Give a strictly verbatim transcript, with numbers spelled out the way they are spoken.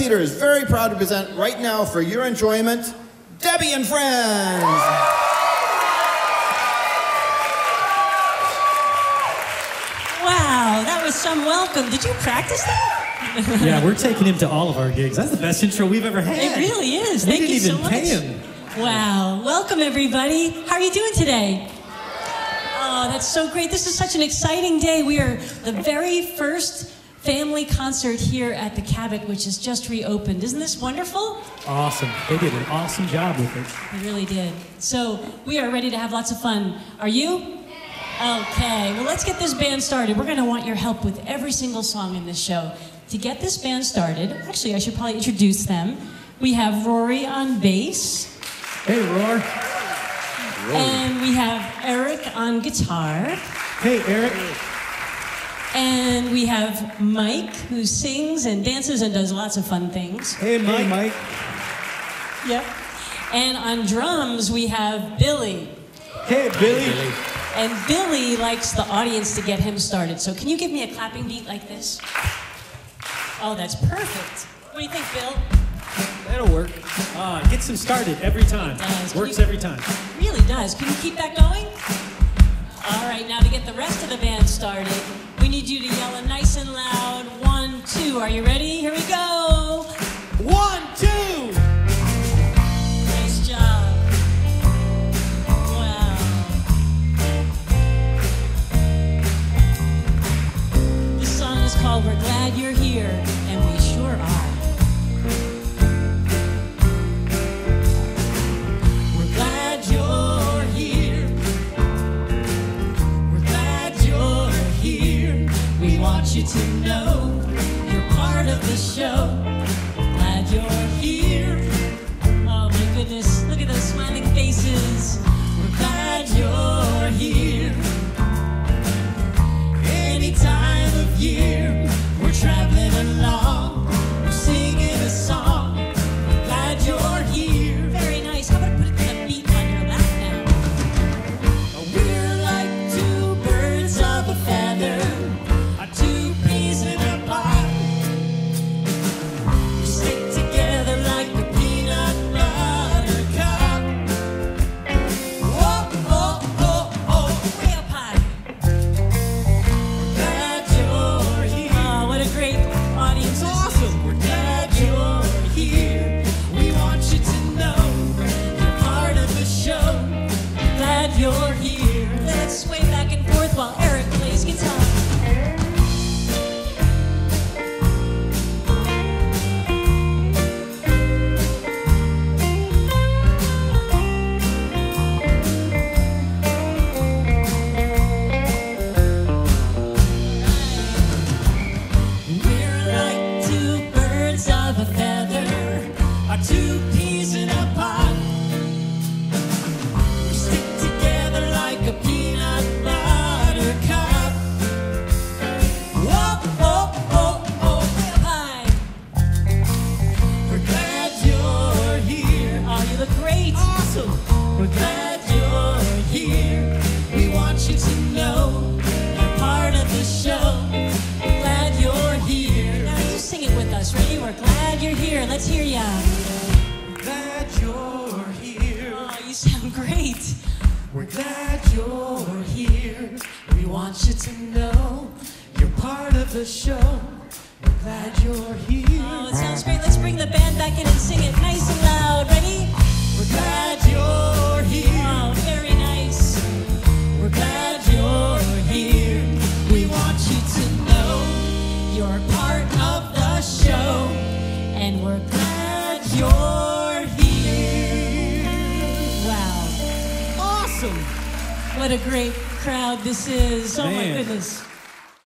Theater is very proud to present right now for your enjoyment, Debbie and Friends. Wow, that was some welcome. Did you practice that? Yeah, we're taking him to all of our gigs. That's the best intro we've ever had. It really is. We Thank didn't you even so much. pay him. Wow. Welcome, everybody. How are you doing today? Oh, that's so great. This is such an exciting day. We are the very first family concert here at the Cabot, which has just reopened. Isn't this wonderful? Awesome. They did an awesome job with it. They really did. So we are ready to have lots of fun. Are you? Okay. Well, let's get this band started. We're going to want your help with every single song in this show. To get this band started, actually, I should probably introduce them. We have Rory on bass. Hey, Roar. And we have Eric on guitar. Hey, Eric. And we have Mike, who sings and dances and does lots of fun things. Hey, Mike. Hey, Mike. Yep. And on drums, we have Billy. Hey, Billy. Billy. And Billy likes the audience to get him started. So can you give me a clapping beat like this? Oh, that's perfect. What do you think, Bill? That'll work. Uh, gets him started every time. Works you, every time. Really does. Can you keep that going? All right, now to get the rest of the band started, we need you to yell it nice and loud. One, two. Are you ready? Here we go. One, two. Nice job. Wow. This song is called We're Glad You're Here, and we sure are. You to know you're part of the show. Glad you're here. Oh my goodness, look at those smiling faces. We're glad you're here. Any time of year, we're traveling along. We're singing a song. We're glad you're here. Very nice. How about put a beat on your lap now? We're like two birds of a feather. Let's hear ya. We're glad you're here. Oh, you sound great. We're glad you're here. We want you to know you're part of the show. We're glad you're here. Oh, it sounds great. Let's bring the band back in and sing it nice and loud. Ready? We're glad you're here. Oh, very nice. We're glad you're here. We want you to know you're part of the show. And we're glad you're here. Wow. Awesome. What a great crowd this is. Oh, Man. my goodness.